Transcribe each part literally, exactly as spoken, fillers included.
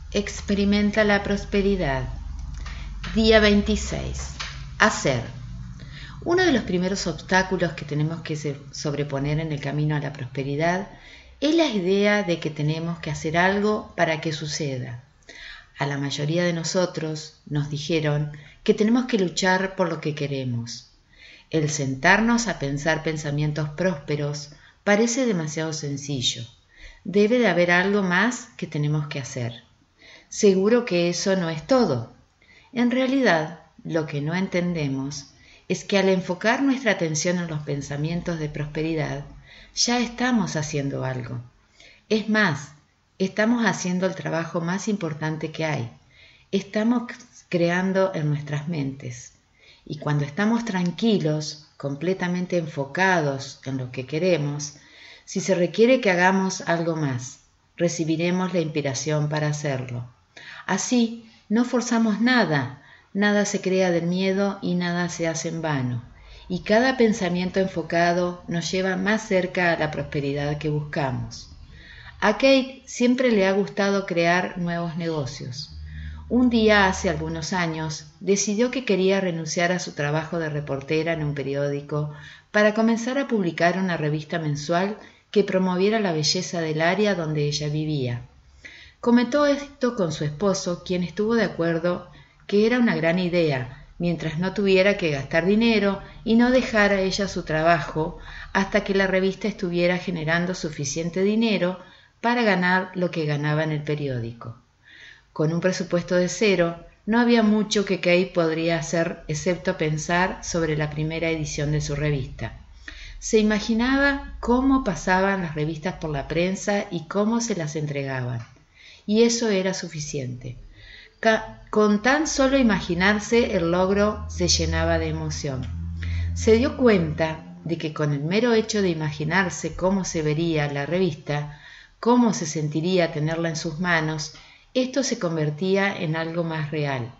Experimenta la prosperidad. Día veintiséis. Hacer. Uno de los primeros obstáculos que tenemos que sobreponer en el camino a la prosperidad es la idea de que tenemos que hacer algo para que suceda. A la mayoría de nosotros nos dijeron que tenemos que luchar por lo que queremos. El sentarnos a pensar pensamientos prósperos parece demasiado sencillo. Debe de haber algo más que tenemos que hacer. Seguro que eso no es todo. En realidad, lo que no entendemos es que al enfocar nuestra atención en los pensamientos de prosperidad, ya estamos haciendo algo. Es más, estamos haciendo el trabajo más importante que hay. Estamos creando en nuestras mentes. Y cuando estamos tranquilos, completamente enfocados en lo que queremos, si se requiere que hagamos algo más, recibiremos la inspiración para hacerlo. Así, no forzamos nada, nada se crea del miedo y nada se hace en vano. Y cada pensamiento enfocado nos lleva más cerca a la prosperidad que buscamos. A Kate siempre le ha gustado crear nuevos negocios. Un día, hace algunos años, decidió que quería renunciar a su trabajo de reportera en un periódico para comenzar a publicar una revista mensual que promoviera la belleza del área donde ella vivía. Comentó esto con su esposo, quien estuvo de acuerdo que era una gran idea, mientras no tuviera que gastar dinero y no dejara ella su trabajo hasta que la revista estuviera generando suficiente dinero para ganar lo que ganaba en el periódico. Con un presupuesto de cero, no había mucho que Kate podría hacer excepto pensar sobre la primera edición de su revista. Se imaginaba cómo pasaban las revistas por la prensa y cómo se las entregaban. Y eso era suficiente. Ca- con tan solo imaginarse el logro se llenaba de emoción. Se dio cuenta de que con el mero hecho de imaginarse cómo se vería la revista, cómo se sentiría tenerla en sus manos, esto se convertía en algo más real.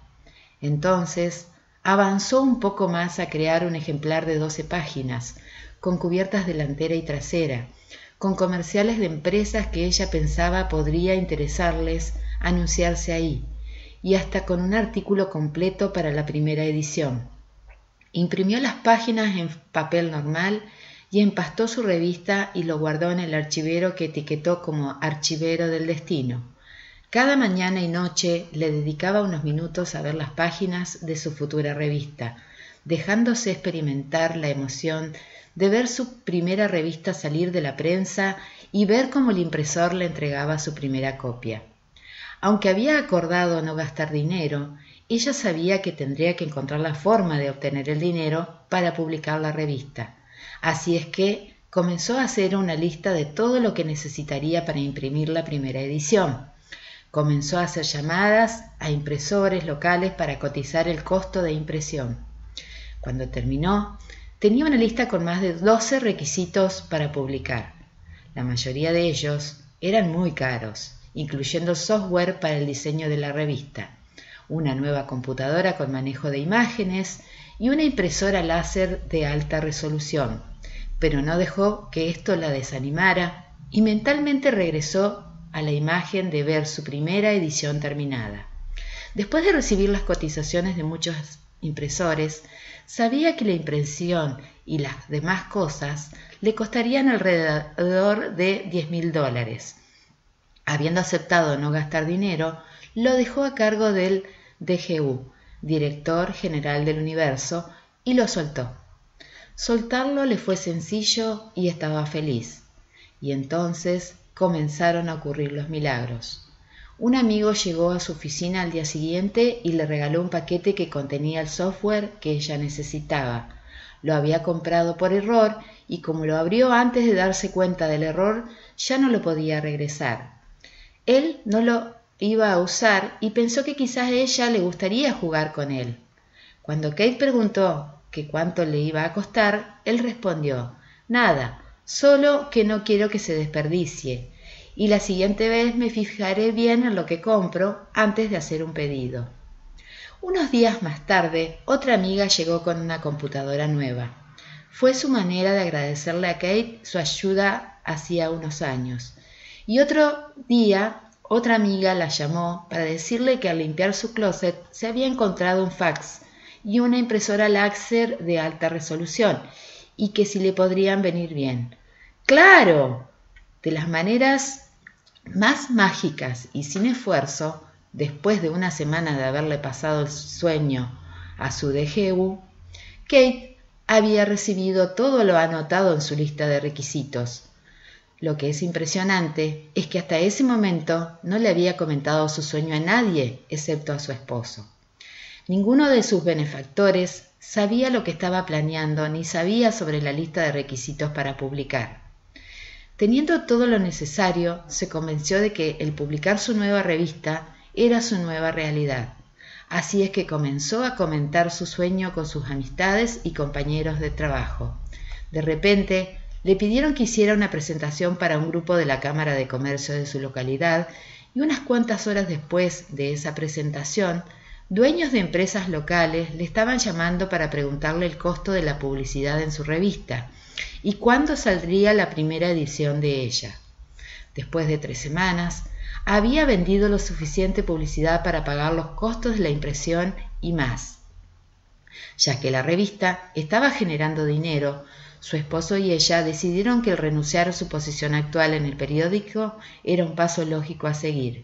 Entonces, avanzó un poco más a crear un ejemplar de doce páginas, con cubiertas delantera y trasera, con comerciales de empresas que ella pensaba podría interesarles anunciarse ahí, y hasta con un artículo completo para la primera edición. Imprimió las páginas en papel normal y empastó su revista y lo guardó en el archivero que etiquetó como Archivero del Destino. Cada mañana y noche le dedicaba unos minutos a ver las páginas de su futura revista, dejándose experimentar la emoción de ver su primera revista salir de la prensa y ver cómo el impresor le entregaba su primera copia. Aunque había acordado no gastar dinero, ella sabía que tendría que encontrar la forma de obtener el dinero para publicar la revista. Así es que comenzó a hacer una lista de todo lo que necesitaría para imprimir la primera edición. Comenzó a hacer llamadas a impresores locales para cotizar el costo de impresión. Cuando terminó, tenía una lista con más de doce requisitos para publicar. La mayoría de ellos eran muy caros, incluyendo software para el diseño de la revista, una nueva computadora con manejo de imágenes y una impresora láser de alta resolución, pero no dejó que esto la desanimara y mentalmente regresó a la imagen de ver su primera edición terminada. Después de recibir las cotizaciones de muchos impresores, sabía que la impresión y las demás cosas le costarían alrededor de diez mil dólares. Habiendo aceptado no gastar dinero, lo dejó a cargo del D G U, director general del universo, y lo soltó. Soltarlo le fue sencillo y estaba feliz. Y entonces comenzaron a ocurrir los milagros. Un amigo llegó a su oficina al día siguiente y le regaló un paquete que contenía el software que ella necesitaba. Lo había comprado por error y como lo abrió antes de darse cuenta del error, ya no lo podía regresar. Él no lo iba a usar y pensó que quizás a ella le gustaría jugar con él. Cuando Kate preguntó que cuánto le iba a costar, él respondió: «Nada, solo que no quiero que se desperdicie, y la siguiente vez me fijaré bien en lo que compro antes de hacer un pedido». Unos días más tarde, otra amiga llegó con una computadora nueva. Fue su manera de agradecerle a Kate su ayuda hacía unos años. Y otro día, Otra amiga la llamó para decirle que al limpiar su closet se había encontrado un fax y una impresora láser de alta resolución y que si le podrían venir bien. ¡Claro! De las maneras más mágicas y sin esfuerzo, después de una semana de haberle pasado el sueño a su D G U, Kate había recibido todo lo anotado en su lista de requisitos. Lo que es impresionante es que hasta ese momento no le había comentado su sueño a nadie, excepto a su esposo. Ninguno de sus benefactores sabía lo que estaba planeando ni sabía sobre la lista de requisitos para publicar. Teniendo todo lo necesario, se convenció de que el publicar su nueva revista era su nueva realidad. Así es que comenzó a comentar su sueño con sus amistades y compañeros de trabajo. De repente, le pidieron que hiciera una presentación para un grupo de la Cámara de Comercio de su localidad y unas cuantas horas después de esa presentación, dueños de empresas locales le estaban llamando para preguntarle el costo de la publicidad en su revista y cuándo saldría la primera edición de ella. Después de tres semanas, había vendido lo suficiente publicidad para pagar los costos de la impresión y más. Ya que la revista estaba generando dinero, su esposo y ella decidieron que el renunciar a su posición actual en el periódico era un paso lógico a seguir.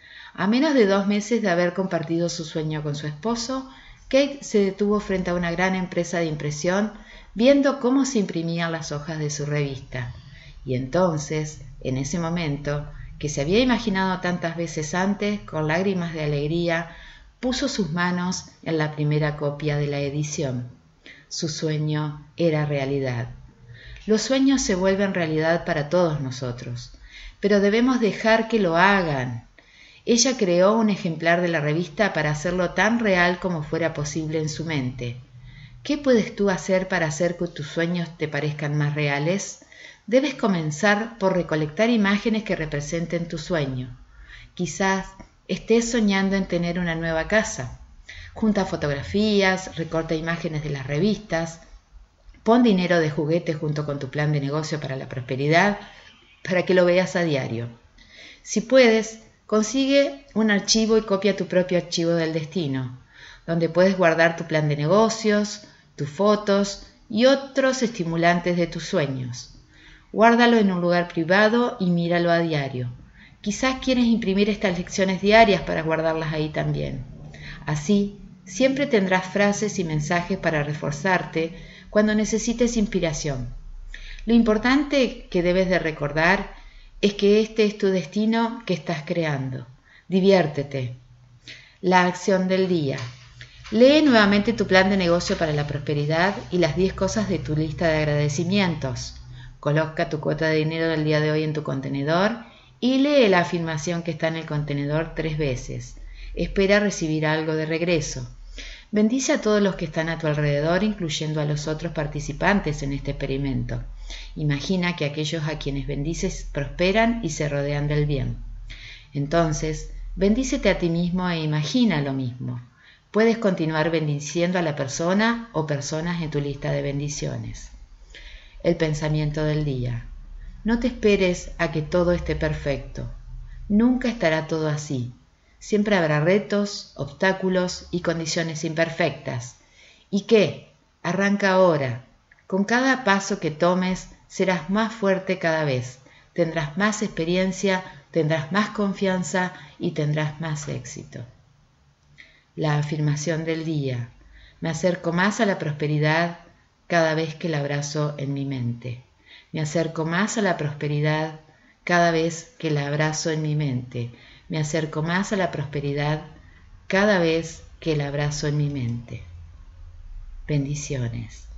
A menos de dos meses de haber compartido su sueño con su esposo, Kate se detuvo frente a una gran empresa de impresión viendo cómo se imprimían las hojas de su revista. Y entonces, en ese momento, que se había imaginado tantas veces antes, con lágrimas de alegría, puso sus manos en la primera copia de la edición. Su sueño era realidad. Los sueños se vuelven realidad para todos nosotros, pero debemos dejar que lo hagan. Ella creó un ejemplar de la revista para hacerlo tan real como fuera posible en su mente. ¿Qué puedes tú hacer para hacer que tus sueños te parezcan más reales? Debes comenzar por recolectar imágenes que representen tu sueño. Quizás estés soñando en tener una nueva casa. Junta fotografías, recorta imágenes de las revistas, pon dinero de juguete junto con tu plan de negocio para la prosperidad para que lo veas a diario. Si puedes, consigue un archivo y copia tu propio archivo del destino, donde puedes guardar tu plan de negocios, tus fotos y otros estimulantes de tus sueños. Guárdalo en un lugar privado y míralo a diario. Quizás quieres imprimir estas lecciones diarias para guardarlas ahí también. Así, siempre tendrás frases y mensajes para reforzarte cuando necesites inspiración. Lo importante que debes de recordar es que este es tu destino que estás creando. Diviértete. La acción del día. Lee nuevamente tu plan de negocio para la prosperidad y las diez cosas de tu lista de agradecimientos. Coloca tu cuota de dinero del día de hoy en tu contenedor y lee la afirmación que está en el contenedor tres veces. Espera recibir algo de regreso. Bendice a todos los que están a tu alrededor, incluyendo a los otros participantes en este experimento. Imagina que aquellos a quienes bendices prosperan y se rodean del bien. Entonces, bendícete a ti mismo e imagina lo mismo. Puedes continuar bendiciendo a la persona o personas en tu lista de bendiciones. El pensamiento del día. No te esperes a que todo esté perfecto. Nunca estará todo así. Siempre habrá retos, obstáculos y condiciones imperfectas. ¿Y qué? Arranca ahora. Con cada paso que tomes, serás más fuerte cada vez. Tendrás más experiencia, tendrás más confianza y tendrás más éxito. La afirmación del día. Me acerco más a la prosperidad cada vez que la abrazo en mi mente. Me acerco más a la prosperidad cada vez que la abrazo en mi mente. Me acerco más a la prosperidad cada vez que la abrazo en mi mente. Bendiciones.